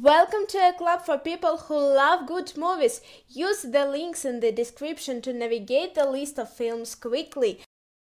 Welcome to a club for people who love good movies. Use the links in the description to navigate the list of films quickly.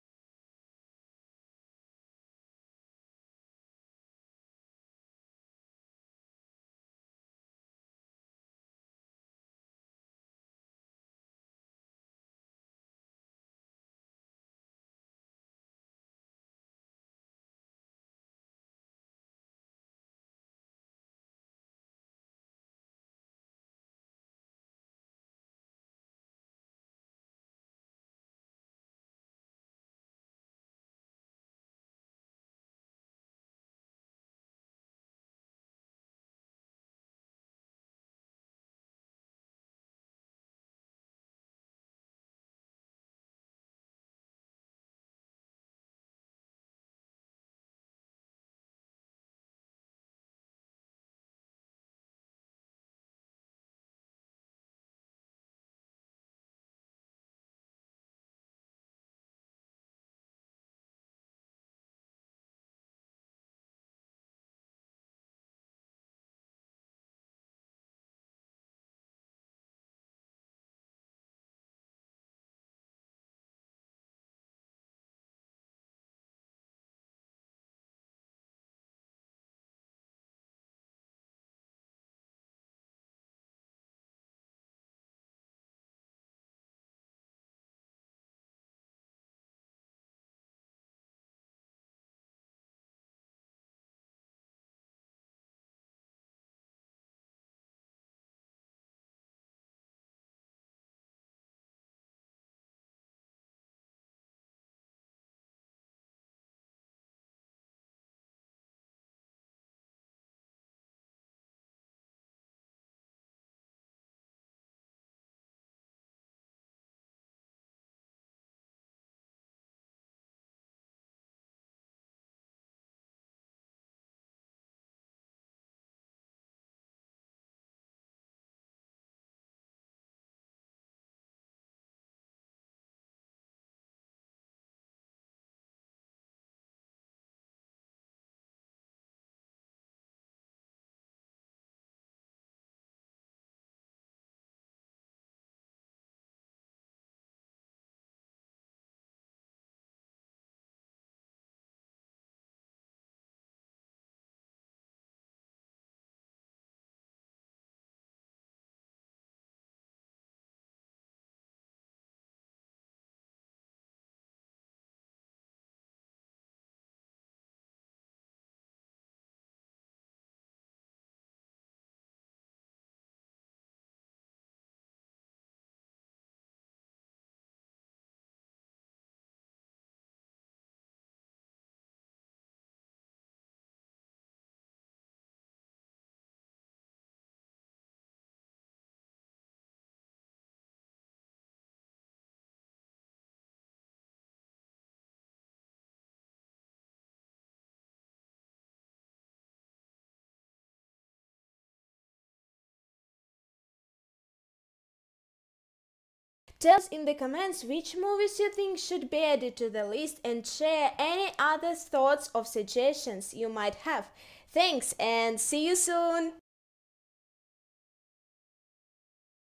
Tell us in the comments which movies you think should be added to the list and share any other thoughts or suggestions you might have. Thanks and see you soon!